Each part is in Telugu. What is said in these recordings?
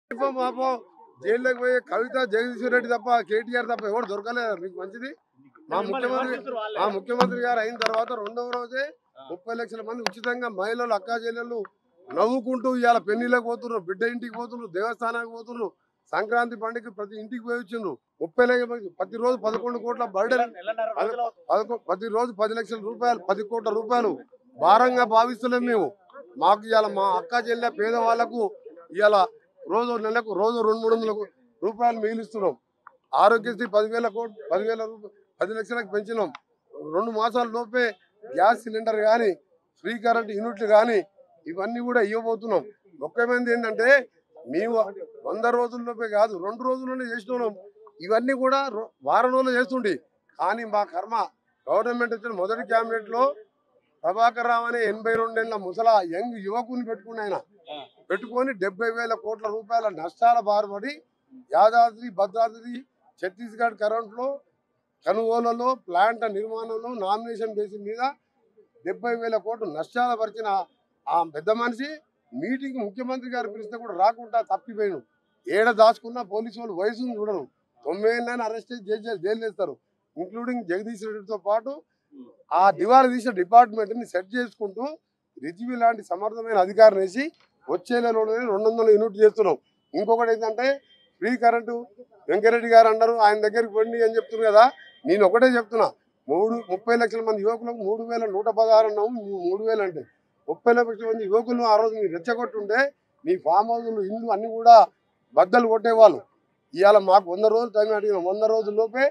మాపో జైల్లోకి పోయి కవిత జగదీశ్వర్ రెడ్డి తప్ప కేటీఆర్ తప్ప ఎవరు దొరకలేదు మీకు మంచిది. మా ముఖ్యమంత్రి గారు అయిన తర్వాత రెండవ రోజే 30 లక్షల మంది ఉచితంగా మహిళలు అక్కా చెల్లెళ్ళు నవ్వుకుంటూ ఇవాళ పెళ్లిళ్ళకి పోతున్నారు, బిడ్డ ఇంటికి పోతున్నారు, దేవస్థానానికి పోతున్నారు, సంక్రాంతి పండుగ ప్రతి ఇంటికి పోయి వచ్చిండ్రు. 30 లక్షల ప్రతిరోజు 11 కోట్ల బర్డెన్, ప్రతిరోజు 10 లక్షల రూపాయలు, 10 కోట్ల రూపాయలు భారంగా భావిస్తలేము మేము. మాకు ఇవాళ మా అక్క చెల్లె పేదవాళ్లకు ఇవాళ నెలకు 200-300 రూపాయలు మిగిలిస్తున్నాం. ఆరోగ్యశ్రీ 10 లక్షలకు పెంచినాం. 2 మాసాల లోపే గ్యాస్ సిలిండర్ కానీ ఫ్రీ కరెంట్ యూనిట్లు కానీ ఇవన్నీ కూడా ఇవ్వబోతున్నాం. ముఖ్యమైనది ఏంటంటే మేము 100 రోజుల్లోపే కాదు 2 రోజుల్లోనే చేస్తున్నాం. ఇవన్నీ కూడా వారం రోజులు చేస్తుండే. కానీ మా కర్మ గవర్నమెంట్ వచ్చిన మొదటి క్యాబినెట్లో ప్రభాకర్ రావు అనే 82 ఏళ్ల ముసలా యంగ్ యువకుని పెట్టుకొని 70,000 కోట్ల రూపాయల నష్టాల బారుపడి యాదాద్రి భద్రాద్రి ఛత్తీస్గఢ్ కరెంట్లో కొనుగోలులో ప్లాంట్ నిర్మాణంలో నామినేషన్ బేసిస్ మీద 70,000 కోట్లు నష్టాలు పరిచిన ఆ పెద్ద మనిషి మీటింగ్ ముఖ్యమంత్రి గారు పిలిస్తే కూడా రాకుండా తప్పిపోయాను. ఏడ దాచుకున్న పోలీసు వాళ్ళు వయసును చూడరు. 9 ఏళ్ళైనా అరెస్ట్ చేసి జైలు వేస్తారు. ఇంక్లూడింగ్ జగదీష్ రెడ్డితో పాటు ఆ దివాళా తీసిన డిపార్ట్మెంట్ని సెట్ చేసుకుంటూ రిజ్వీ లాంటి సమర్థమైన అధికారులు వేసి వచ్చే నెలలోనే 200 యూనిట్లు చేస్తున్నాం. ఇంకొకటి ఏంటంటే ఫ్రీ కరెంటు వెంకరెడ్డి గారు అన్నారు ఆయన దగ్గరికి పోండి అని చెప్తున్నారు కదా. నేను ఒకటే చెప్తున్నా, 30 లక్షల మంది యువకులకు 3,116 అన్నాము. 3,000 అంటే 30 లక్షల మంది యువకులను ఆ రోజు మీరు రెచ్చగొట్టుంటే మీ ఫామ్ హౌస్లు ఇల్లు అన్ని కూడా బద్దలు కొట్టేవాళ్ళు. ఇవాళ మాకు 100 రోజులు టైం అడిగినాం. 100 రోజుల లోపే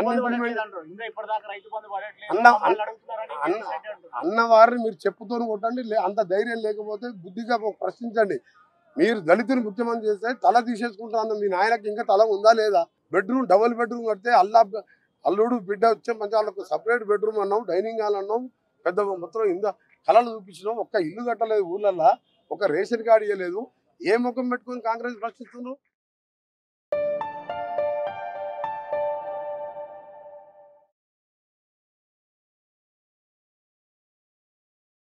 అన్న వారిని మీరు చెప్పుతో కొట్టండి. అంత ధైర్యం లేకపోతే బుద్ధిగా ప్రశ్నించండి. మీరు దళితుని ముఖ్యమంత్రి చేస్తే తల తీసేసుకుంటారు. మీ నాయనకి ఇంకా తల ఉందా లేదా? బెడ్రూమ్ డబుల్ బెడ్రూమ్ కడితే అల్లుడు బిడ్డ వచ్చే మంచి వాళ్ళకు సపరేట్ బెడ్రూమ్ అన్నాం, డైనింగ్ హాల్ అన్నాం, పెద్ద మొత్తం ఇంత కళలు చూపించినాం. ఒక్క ఇల్లు కట్టలేదు ఊళ్ళల్లో, ఒక రేషన్ కార్డు ఇవ్వలేదు. ఏ ముఖం పెట్టుకొని కాంగ్రెస్ ప్రశ్నిస్తున్నారు?